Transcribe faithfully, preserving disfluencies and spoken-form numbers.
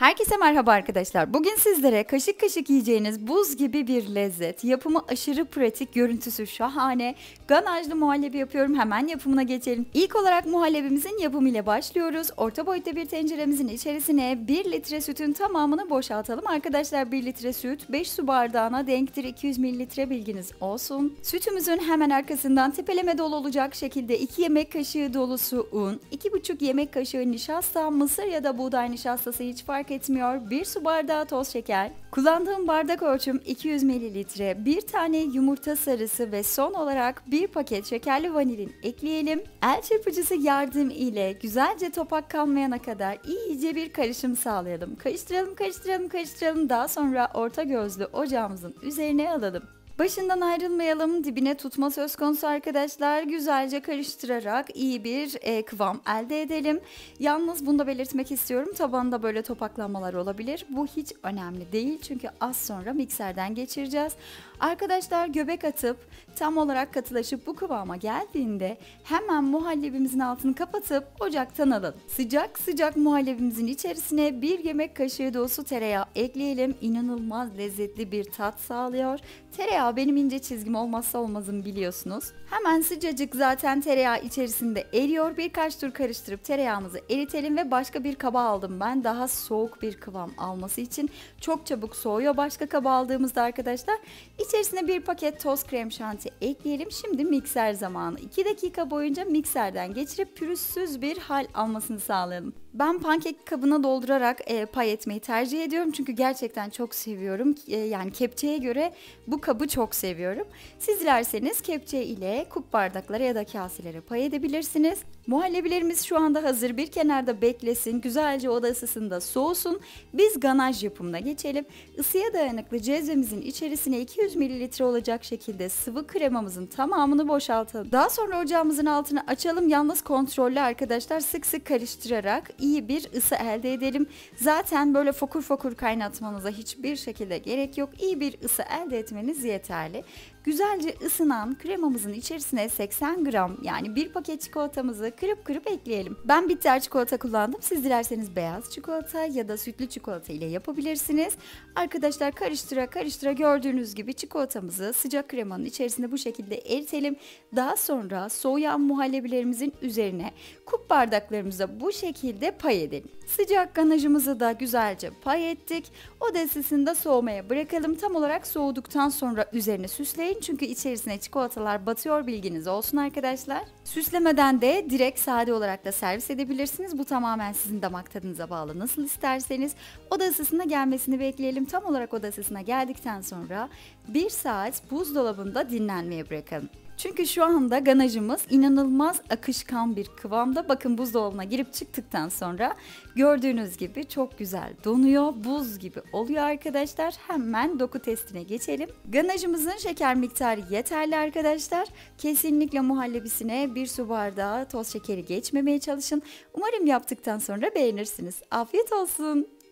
Herkese merhaba arkadaşlar. Bugün sizlere kaşık kaşık yiyeceğiniz buz gibi bir lezzet, yapımı aşırı pratik, görüntüsü şahane, ganajlı muhallebi yapıyorum. Hemen yapımına geçelim. İlk olarak muhallebimizin yapımıyla başlıyoruz. Orta boyutta bir tenceremizin içerisine bir litre sütün tamamını boşaltalım. Arkadaşlar bir litre süt beş su bardağına denktir. iki yüz mililitre bilginiz olsun. Sütümüzün hemen arkasından tepeleme dolu olacak şekilde iki yemek kaşığı dolusu un, iki buçuk yemek kaşığı nişasta, mısır ya da buğday nişastası hiç fark etmiyor. bir su bardağı toz şeker. Kullandığım bardak ölçüm iki yüz mililitre. bir tane yumurta sarısı ve son olarak bir paket şekerli vanilin ekleyelim. El çırpıcısı yardım ile güzelce topak kalmayana kadar iyice bir karışım sağlayalım. Karıştıralım, karıştıralım, karıştıralım. Daha sonra orta gözlü ocağımızın üzerine alalım. Başından ayrılmayalım, dibine tutma söz konusu arkadaşlar. Güzelce karıştırarak iyi bir e, kıvam elde edelim. Yalnız bunu da belirtmek istiyorum. Tabanında böyle topaklanmalar olabilir. Bu hiç önemli değil çünkü az sonra mikserden geçireceğiz. Arkadaşlar göbek atıp tam olarak katılaşıp bu kıvama geldiğinde hemen muhallebimizin altını kapatıp ocaktan alalım. Sıcak sıcak muhallebimizin içerisine bir yemek kaşığı dolusu tereyağı ekleyelim. İnanılmaz lezzetli bir tat sağlıyor. Tereyağı benim ince çizgim olmazsa olmazım biliyorsunuz. Hemen sıcacık zaten tereyağı içerisinde eriyor. Birkaç tur karıştırıp tereyağımızı eritelim ve başka bir kaba aldım ben. Daha soğuk bir kıvam alması için çok çabuk soğuyor başka kaba aldığımızda arkadaşlar. İçerisine bir paket toz krem şanti ekleyelim. Şimdi mikser zamanı. iki dakika boyunca mikserden geçirip pürüzsüz bir hal almasını sağlayalım. Ben pankek kabına doldurarak e, pay etmeyi tercih ediyorum. Çünkü gerçekten çok seviyorum. E, yani kepçeye göre bu kabı çok seviyorum. Siz dilerseniz kepçe ile kup bardaklara ya da kaselere pay edebilirsiniz. Muhallebilerimiz şu anda hazır. Bir kenarda beklesin. Güzelce oda ısısında soğusun. Biz ganaj yapımına geçelim. Isıya dayanıklı cezvemizin içerisine iki yüz mililitre olacak şekilde sıvı kremamızın tamamını boşaltalım. Daha sonra ocağımızın altını açalım. Yalnız kontrollü arkadaşlar, sık sık karıştırarak iyi bir ısı elde edelim. Zaten böyle fokur fokur kaynatmanıza hiçbir şekilde gerek yok. İyi bir ısı elde etmeniz yeterli. Güzelce ısınan kremamızın içerisine seksen gram yani bir paket çikolatamızı kırıp kırıp ekleyelim. Ben bitter çikolata kullandım. Siz dilerseniz beyaz çikolata ya da sütlü çikolata ile yapabilirsiniz. Arkadaşlar karıştıra karıştıra gördüğünüz gibi çikolatamızı sıcak kremanın içerisinde bu şekilde eritelim. Daha sonra soğuyan muhallebilerimizin üzerine kup bardaklarımıza bu şekilde pay edelim. Sıcak ganajımızı da güzelce pay ettik. Oda ısısında soğumaya bırakalım. Tam olarak soğuduktan sonra üzerine süsleyin. Çünkü içerisine çikolatalar batıyor, bilginiz olsun arkadaşlar. Süslemeden de direkt sade olarak da servis edebilirsiniz. Bu tamamen sizin damak tadınıza bağlı, nasıl isterseniz. Oda ısısına gelmesini bekleyelim. Tam olarak oda ısısına geldikten sonra bir saat buzdolabında dinlenmeye bırakalım. Çünkü şu anda ganajımız inanılmaz akışkan bir kıvamda. Bakın buzdolabına girip çıktıktan sonra gördüğünüz gibi çok güzel donuyor. Buz gibi oluyor arkadaşlar. Hemen doku testine geçelim. Ganajımızın şeker miktarı yeterli arkadaşlar. Kesinlikle muhallebisine bir su bardağı toz şekeri geçmemeye çalışın. Umarım yaptıktan sonra beğenirsiniz. Afiyet olsun.